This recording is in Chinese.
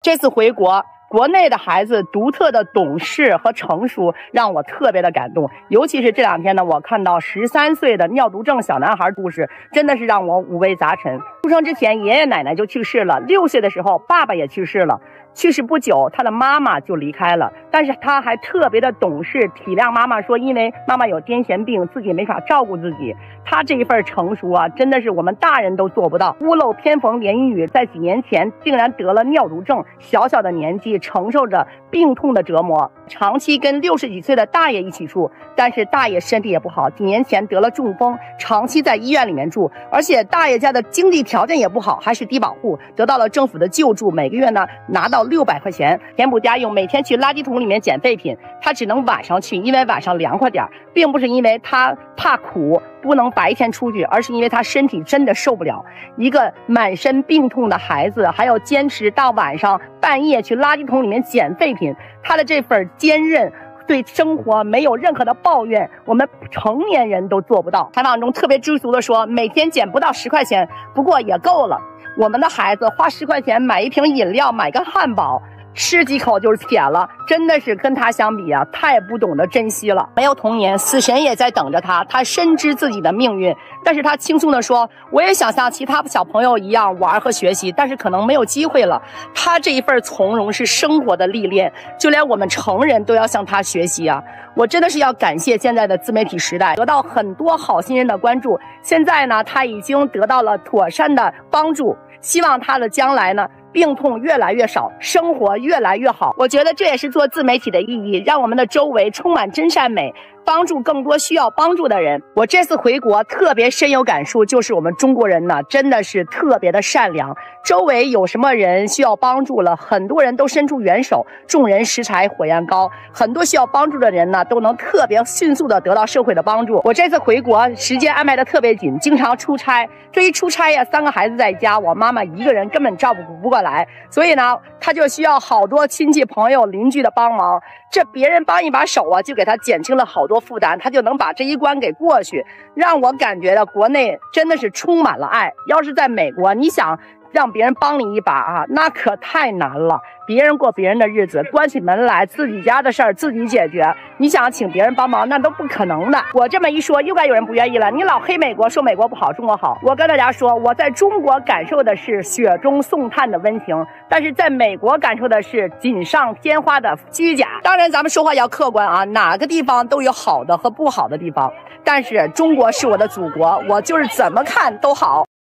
这次回国，国内的孩子独特的懂事和成熟让我特别的感动，尤其是这2天呢，我看到13岁的尿毒症小男孩故事，真的是让我五味杂陈。出生之前爷爷奶奶就去世了，6岁的时候爸爸也去世了，去世不久他的妈妈就离开了，但是他还特别的懂事，体谅妈妈，说因为妈妈有癫痫病，自己没法照顾自己。他这一份成熟啊，真的是我们大人都做不到。屋漏偏逢连阴雨，在几年前竟然得了尿毒症，小小的年纪承受着病痛的折磨，长期跟60几岁的大爷一起住，但是大爷身体也不好，几年前得了中风，长期在医院里面住，而且大爷家的经济条件也不好，还是低保户，得到了政府的救助，每个月呢拿到600块钱填补家用，每天去垃圾桶里面捡废品。他只能晚上去，因为晚上凉快点，并不是因为他怕苦不能白天出去，而是因为他身体真的受不了。一个满身病痛的孩子还要坚持到晚上半夜去垃圾桶里面捡废品，他的这份坚韧，对生活没有任何的抱怨，我们成年人都做不到。采访中特别知足的说，每天捡不到10块钱，不过也够了。我们的孩子花10块钱买一瓶饮料，买个汉堡，吃几口就是铁了，真的是跟他相比啊，太不懂得珍惜了。没有童年，死神也在等着他，他深知自己的命运，但是他轻松地说，我也想像其他小朋友一样玩和学习，但是可能没有机会了。他这一份从容是生活的历练，就连我们成人都要向他学习啊。我真的是要感谢现在的自媒体时代，得到很多好心人的关注，现在呢他已经得到了妥善的帮助，希望他的将来呢病痛越来越少，生活越来越好。我觉得这也是做自媒体的意义，让我们的周围充满真善美，帮助更多需要帮助的人。我这次回国特别深有感触，就是我们中国人呢真的是特别的善良，周围有什么人需要帮助了，很多人都伸出援手，众人拾柴火焰高，很多需要帮助的人呢都能特别迅速的得到社会的帮助。我这次回国时间安排的特别紧，经常出差，这一出差呀，3个孩子在家，我妈妈一个人根本照顾不过来，所以呢他就需要好多亲戚朋友邻居的帮忙，这别人帮一把手啊，就给他减轻了好多负担，他就能把这一关给过去，让我感觉到国内真的是充满了爱。要是在美国，你想让别人帮你一把啊，那可太难了。别人过别人的日子，关起门来自己家的事儿自己解决，你想请别人帮忙那都不可能的。我这么一说，又该有人不愿意了，你老黑美国，说美国不好中国好。我跟大家说，我在中国感受的是雪中送炭的温情，但是在美国感受的是锦上添花的虚假。当然咱们说话要客观啊，哪个地方都有好的和不好的地方，但是中国是我的祖国，我就是怎么看都好。